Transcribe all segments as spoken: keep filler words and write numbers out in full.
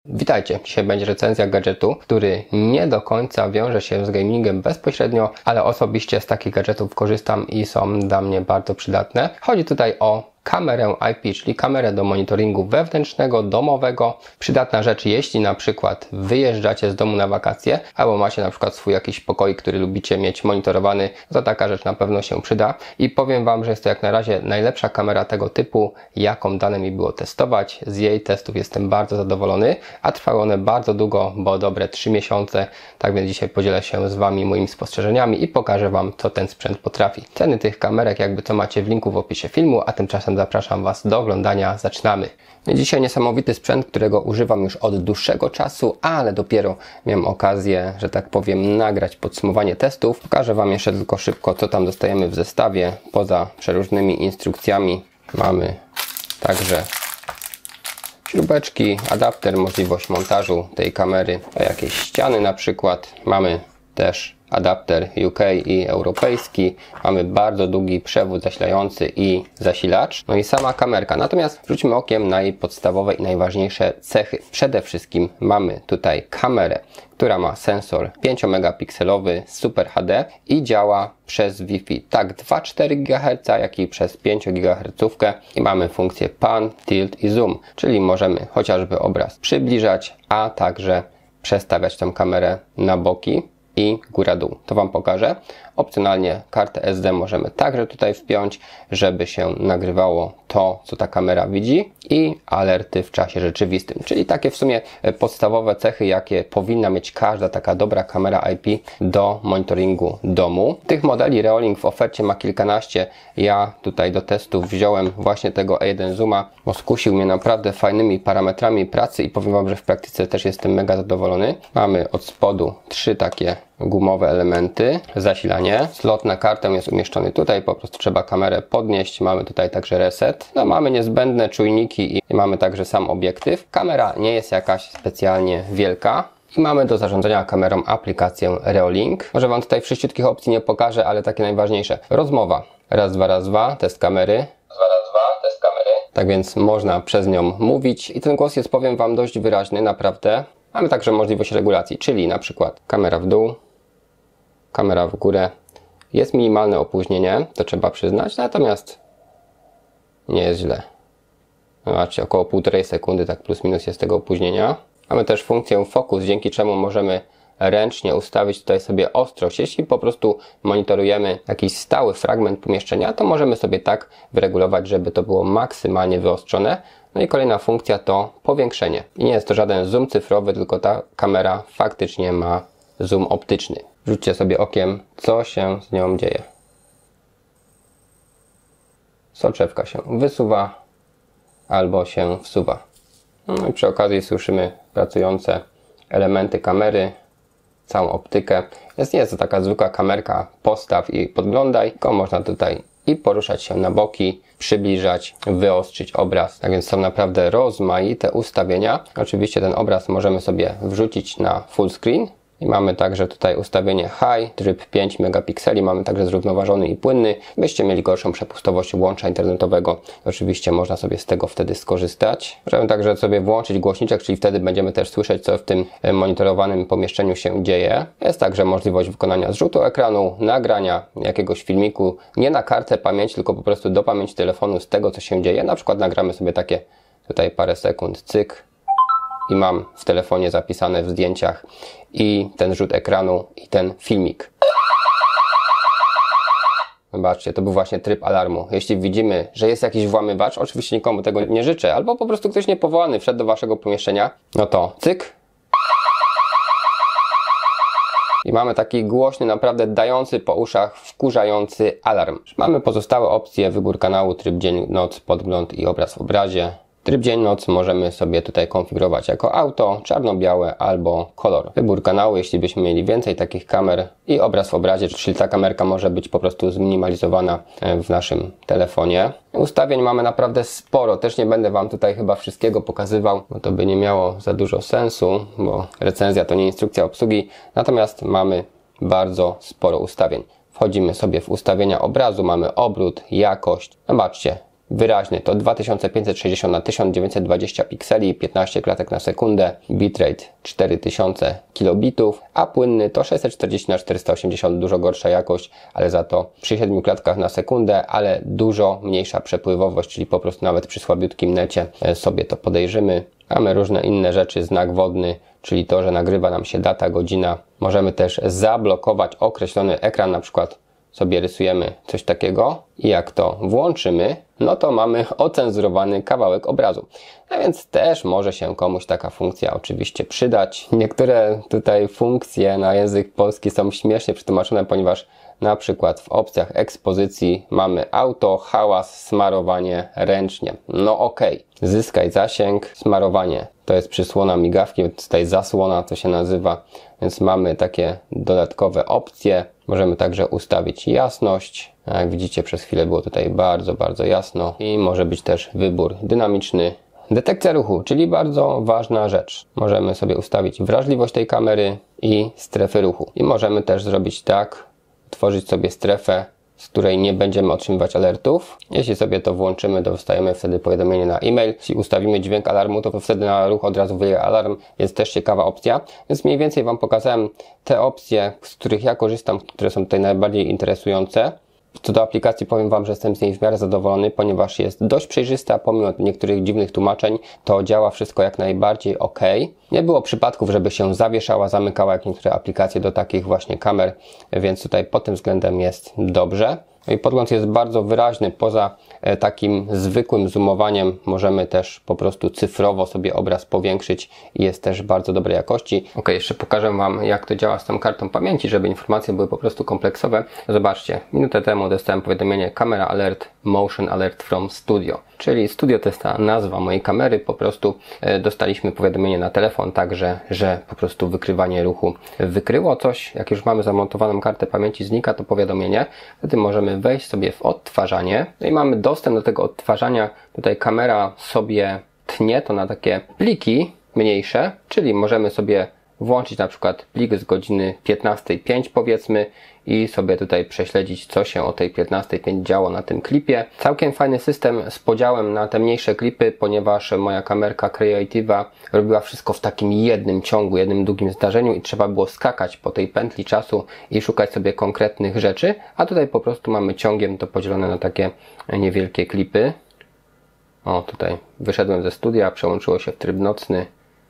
Witajcie, dzisiaj będzie recenzja gadżetu, który nie do końca wiąże się z gamingiem bezpośrednio, ale osobiście z takich gadżetów korzystam i są dla mnie bardzo przydatne. Chodzi tutaj o kamerę I P, czyli kamerę do monitoringu wewnętrznego, domowego. Przydatna rzecz, jeśli na przykład wyjeżdżacie z domu na wakacje, albo macie na przykład swój jakiś pokoik, który lubicie mieć monitorowany, to taka rzecz na pewno się przyda. I powiem Wam, że jest to jak na razie najlepsza kamera tego typu, jaką dane mi było testować. Z jej testów jestem bardzo zadowolony, a trwały one bardzo długo, bo dobre trzy miesiące. Tak więc dzisiaj podzielę się z Wami moimi spostrzeżeniami i pokażę Wam, co ten sprzęt potrafi. Ceny tych kamerek jakby to macie w linku w opisie filmu, a tymczasem zapraszam Was do oglądania. Zaczynamy. Dzisiaj niesamowity sprzęt, którego używam już od dłuższego czasu, ale dopiero miałem okazję, że tak powiem, nagrać podsumowanie testów. Pokażę Wam jeszcze tylko szybko, co tam dostajemy w zestawie. Poza przeróżnymi instrukcjami mamy także śrubeczki, adapter, możliwość montażu tej kamery do jakiejś ściany na przykład. Mamy też adapter U K i europejski. Mamy bardzo długi przewód zasilający i zasilacz. No i sama kamerka. Natomiast rzućmy okiem na jej podstawowe i najważniejsze cechy. Przede wszystkim mamy tutaj kamerę, która ma sensor pięciomegapikselowy Super H D i działa przez Wi-Fi tak dwa przecinek cztery gigaherca, jak i przez pięć gigaherców. I mamy funkcję Pan, Tilt i Zoom, czyli możemy chociażby obraz przybliżać, a także przestawiać tę kamerę na boki i góra-dół. To Wam pokażę. Opcjonalnie kartę S D możemy także tutaj wpiąć, żeby się nagrywało to, co ta kamera widzi, i alerty w czasie rzeczywistym. Czyli takie w sumie podstawowe cechy, jakie powinna mieć każda taka dobra kamera I P do monitoringu domu. Tych modeli Reolink w ofercie ma kilkanaście. Ja tutaj do testów wziąłem właśnie tego E jeden Zooma, bo skusił mnie naprawdę fajnymi parametrami pracy i powiem Wam, że w praktyce też jestem mega zadowolony. Mamy od spodu trzy takie gumowe elementy, zasilanie. Slot na kartę jest umieszczony tutaj, po prostu trzeba kamerę podnieść. Mamy tutaj także reset. No, mamy niezbędne czujniki i mamy także sam obiektyw. Kamera nie jest jakaś specjalnie wielka. I mamy do zarządzania kamerą aplikację Reolink. Może Wam tutaj wszyściutkich opcji nie pokażę, ale takie najważniejsze. Rozmowa. Raz, dwa, raz, dwa. Test kamery. Raz, dwa, raz, dwa. Test kamery. Tak więc można przez nią mówić. I ten głos jest, powiem Wam, dość wyraźny, naprawdę. Mamy także możliwość regulacji, czyli na przykład kamera w dół, kamera w górę. Jest minimalne opóźnienie, to trzeba przyznać, natomiast nie jest źle. Zobaczcie, około półtorej sekundy, tak plus minus jest tego opóźnienia. Mamy też funkcję Focus, dzięki czemu możemy ręcznie ustawić tutaj sobie ostrość. Jeśli po prostu monitorujemy jakiś stały fragment pomieszczenia, to możemy sobie tak wyregulować, żeby to było maksymalnie wyostrzone. No i kolejna funkcja to powiększenie. I nie jest to żaden zoom cyfrowy, tylko ta kamera faktycznie ma zoom optyczny. Rzućcie sobie okiem, co się z nią dzieje. Soczewka się wysuwa albo się wsuwa. No i przy okazji słyszymy pracujące elementy kamery, całą optykę. Jest, nie jest to taka zwykła kamerka postaw i podglądaj, tylko można tutaj i poruszać się na boki, przybliżać, wyostrzyć obraz. Tak więc są naprawdę rozmaite ustawienia. Oczywiście ten obraz możemy sobie wrzucić na full screen. I mamy także tutaj ustawienie High, tryb pięć megapikseli, mamy także zrównoważony i płynny. Byście mieli gorszą przepustowość łącza internetowego, oczywiście można sobie z tego wtedy skorzystać. Możemy także sobie włączyć głośniczek, czyli wtedy będziemy też słyszeć, co w tym monitorowanym pomieszczeniu się dzieje. Jest także możliwość wykonania zrzutu ekranu, nagrania jakiegoś filmiku, nie na kartę pamięci, tylko po prostu do pamięci telefonu z tego, co się dzieje. Na przykład nagramy sobie takie tutaj parę sekund, cyk. I mam w telefonie zapisane w zdjęciach i ten rzut ekranu i ten filmik. Zobaczcie, to był właśnie tryb alarmu. Jeśli widzimy, że jest jakiś włamywacz, oczywiście nikomu tego nie życzę, albo po prostu ktoś niepowołany wszedł do waszego pomieszczenia, no to cyk. I mamy taki głośny, naprawdę dający po uszach, wkurzający alarm. Mamy pozostałe opcje, wybór kanału, tryb dzień, noc, podgląd i obraz w obrazie. Tryb dzień-noc możemy sobie tutaj konfigurować jako auto, czarno-białe albo kolor. Wybór kanału, jeśli byśmy mieli więcej takich kamer, i obraz w obrazie, czyli ta kamerka może być po prostu zminimalizowana w naszym telefonie. Ustawień mamy naprawdę sporo, też nie będę Wam tutaj chyba wszystkiego pokazywał, bo to by nie miało za dużo sensu, bo recenzja to nie instrukcja obsługi, natomiast mamy bardzo sporo ustawień. Wchodzimy sobie w ustawienia obrazu, mamy obrót, jakość, zobaczcie. wyraźny. To dwa tysiące pięćset sześćdziesiąt na tysiąc dziewięćset dwadzieścia pikseli, piętnaście klatek na sekundę, bitrate cztery tysiące kilobitów, a płynny to sześćset czterdzieści na czterysta osiemdziesiąt, dużo gorsza jakość, ale za to przy siedmiu klatkach na sekundę, ale dużo mniejsza przepływowość, czyli po prostu nawet przy słabiutkim necie sobie to podejrzymy. Mamy różne inne rzeczy, znak wodny, czyli to, że nagrywa nam się data, godzina. Możemy też zablokować określony ekran, na przykład sobie rysujemy coś takiego i jak to włączymy, no to mamy ocenzurowany kawałek obrazu. A więc też może się komuś taka funkcja oczywiście przydać. Niektóre tutaj funkcje na język polski są śmiesznie przetłumaczone, ponieważ na przykład w opcjach ekspozycji mamy auto, hałas, smarowanie ręcznie. No okej, okay. Zyskaj zasięg, smarowanie. To jest przysłona migawki, tutaj zasłona to się nazywa, więc mamy takie dodatkowe opcje. Możemy także ustawić jasność. Jak widzicie, przez chwilę było tutaj bardzo, bardzo jasno i może być też wybór dynamiczny. Detekcja ruchu, czyli bardzo ważna rzecz. Możemy sobie ustawić wrażliwość tej kamery i strefy ruchu. I możemy też zrobić tak, tworzyć sobie strefę, z której nie będziemy otrzymywać alertów. Jeśli sobie to włączymy, to dostajemy wtedy powiadomienie na e-mail. Jeśli ustawimy dźwięk alarmu, to wtedy na ruch od razu wyje alarm. Jest też ciekawa opcja. Więc mniej więcej Wam pokazałem te opcje, z których ja korzystam, które są tutaj najbardziej interesujące. Co do aplikacji powiem Wam, że jestem z niej w miarę zadowolony, ponieważ jest dość przejrzysta, pomimo niektórych dziwnych tłumaczeń, to działa wszystko jak najbardziej ok. Nie było przypadków, żeby się zawieszała, zamykała jak niektóre aplikacje do takich właśnie kamer, więc tutaj pod tym względem jest dobrze. No i podgląd jest bardzo wyraźny, poza e, takim zwykłym zoomowaniem możemy też po prostu cyfrowo sobie obraz powiększyć i jest też bardzo dobrej jakości. Ok, jeszcze pokażę Wam, jak to działa z tą kartą pamięci, żeby informacje były po prostu kompleksowe. Zobaczcie, minutę temu dostałem powiadomienie Camera Alert, Motion Alert from Studio. Czyli Studio to jest ta nazwa mojej kamery, po prostu e, dostaliśmy powiadomienie na telefon także, że po prostu wykrywanie ruchu wykryło coś. Jak już mamy zamontowaną kartę pamięci, znika to powiadomienie, wtedy możemy wejść sobie w odtwarzanie, no i mamy dostęp do tego odtwarzania. Tutaj kamera sobie tnie to na takie pliki mniejsze, czyli możemy sobie włączyć na przykład plik z godziny piętnastej pięć powiedzmy i sobie tutaj prześledzić, co się o tej piętnastej pięć działo na tym klipie. Całkiem fajny system z podziałem na te mniejsze klipy, ponieważ moja kamerka Creativa robiła wszystko w takim jednym ciągu, jednym długim zdarzeniu i trzeba było skakać po tej pętli czasu i szukać sobie konkretnych rzeczy, a tutaj po prostu mamy ciągiem to podzielone na takie niewielkie klipy. O, tutaj wyszedłem ze studia, przełączyło się w tryb nocny.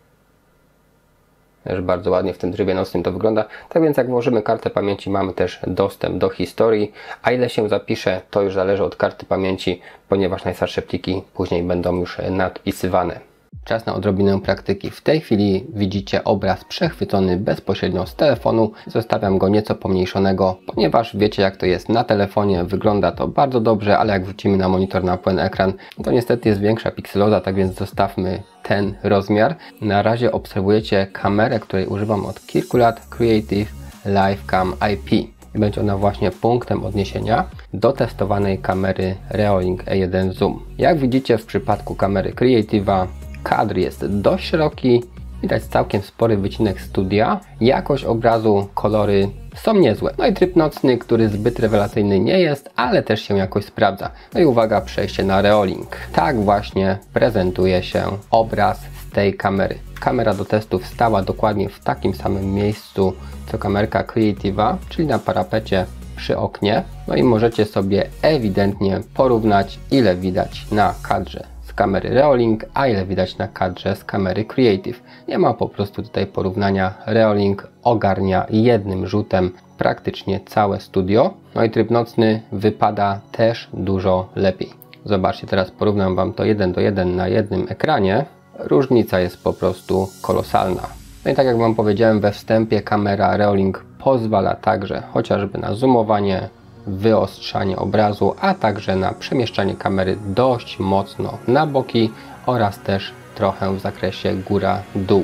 Też bardzo ładnie w tym trybie nocnym to wygląda. Tak więc jak włożymy kartę pamięci, mamy też dostęp do historii, a ile się zapisze, to już zależy od karty pamięci, ponieważ najstarsze pliki później będą już nadpisywane. Czas na odrobinę praktyki. W tej chwili widzicie obraz przechwycony bezpośrednio z telefonu. Zostawiam go nieco pomniejszonego, ponieważ wiecie jak to jest na telefonie. Wygląda to bardzo dobrze, ale jak wrzucimy na monitor na pełen ekran, to niestety jest większa pikseloza, tak więc zostawmy ten rozmiar. Na razie obserwujecie kamerę, której używam od kilku lat, Creative Livecam I P. I będzie ona właśnie punktem odniesienia do testowanej kamery Reolink E jeden Zoom. Jak widzicie w przypadku kamery Creative'a, kadr jest dość szeroki, widać całkiem spory wycinek studia, jakość obrazu, kolory są niezłe. No i tryb nocny, który zbyt rewelacyjny nie jest, ale też się jakoś sprawdza. No i uwaga, przejście na Reolink. Tak właśnie prezentuje się obraz z tej kamery. Kamera do testów stała dokładnie w takim samym miejscu co kamerka Creative'a, czyli na parapecie przy oknie. No i możecie sobie ewidentnie porównać, ile widać na kadrze z kamery Reolink, a ile widać na kadrze z kamery Creative. Nie ma po prostu tutaj porównania. Reolink ogarnia jednym rzutem praktycznie całe studio. No i tryb nocny wypada też dużo lepiej. Zobaczcie, teraz porównam Wam to jeden do jeden na jednym ekranie. Różnica jest po prostu kolosalna. No i tak jak Wam powiedziałem we wstępie, kamera Reolink pozwala także chociażby na zoomowanie, wyostrzanie obrazu, a także na przemieszczanie kamery dość mocno na boki oraz też trochę w zakresie góra-dół.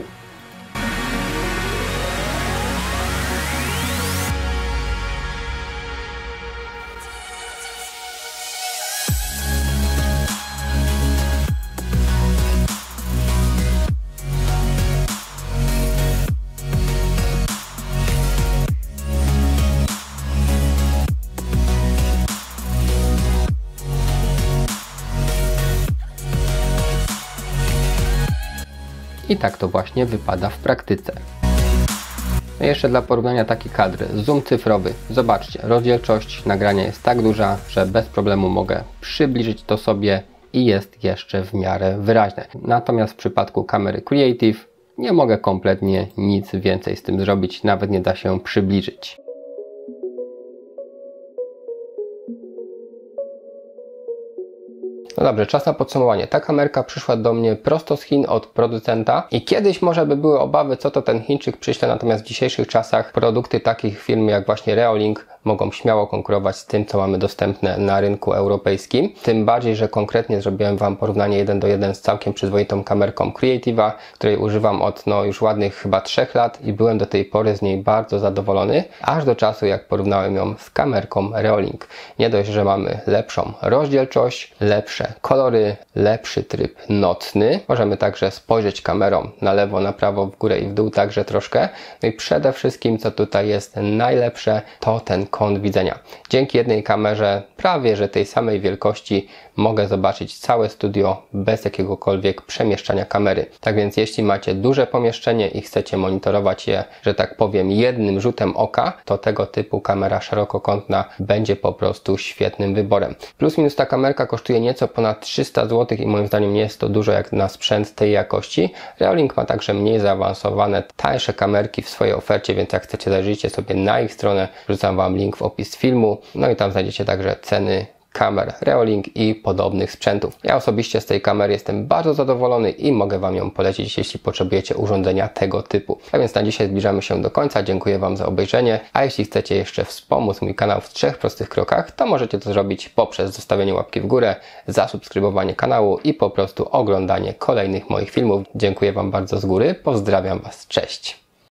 I tak to właśnie wypada w praktyce. No jeszcze dla porównania taki kadr, zoom cyfrowy. Zobaczcie, rozdzielczość nagrania jest tak duża, że bez problemu mogę przybliżyć to sobie i jest jeszcze w miarę wyraźne. Natomiast w przypadku kamery Creative nie mogę kompletnie nic więcej z tym zrobić, nawet nie da się przybliżyć. No dobrze, czas na podsumowanie. Ta kamerka przyszła do mnie prosto z Chin od producenta i kiedyś może by były obawy, co to ten Chińczyk przyśle, natomiast w dzisiejszych czasach produkty takich firm jak właśnie Reolink mogą śmiało konkurować z tym, co mamy dostępne na rynku europejskim. Tym bardziej, że konkretnie zrobiłem Wam porównanie jeden do jeden z całkiem przyzwoitą kamerką Creative'a, której używam od no już ładnych chyba trzech lat i byłem do tej pory z niej bardzo zadowolony, aż do czasu jak porównałem ją z kamerką Reolink. Nie dość, że mamy lepszą rozdzielczość, lepsze kolory, lepszy tryb nocny. Możemy także spojrzeć kamerą na lewo, na prawo, w górę i w dół także troszkę. No i przede wszystkim, co tutaj jest najlepsze, to ten kąt widzenia. Dzięki jednej kamerze, prawie że tej samej wielkości, mogę zobaczyć całe studio bez jakiegokolwiek przemieszczania kamery. Tak więc jeśli macie duże pomieszczenie i chcecie monitorować je, że tak powiem, jednym rzutem oka, to tego typu kamera szerokokątna będzie po prostu świetnym wyborem. Plus minus ta kamerka kosztuje nieco ponad trzysta złotych i moim zdaniem nie jest to dużo jak na sprzęt tej jakości. Reolink ma także mniej zaawansowane, tańsze kamerki w swojej ofercie, więc jak chcecie, zajrzyjcie sobie na ich stronę, wrzucam Wam link w opis filmu, no i tam znajdziecie także ceny kamer Reolink i podobnych sprzętów. Ja osobiście z tej kamery jestem bardzo zadowolony i mogę Wam ją polecić, jeśli potrzebujecie urządzenia tego typu. A więc na dzisiaj zbliżamy się do końca. Dziękuję Wam za obejrzenie, a jeśli chcecie jeszcze wspomóc mój kanał w trzech prostych krokach, to możecie to zrobić poprzez zostawienie łapki w górę, zasubskrybowanie kanału i po prostu oglądanie kolejnych moich filmów. Dziękuję Wam bardzo z góry, pozdrawiam Was, cześć!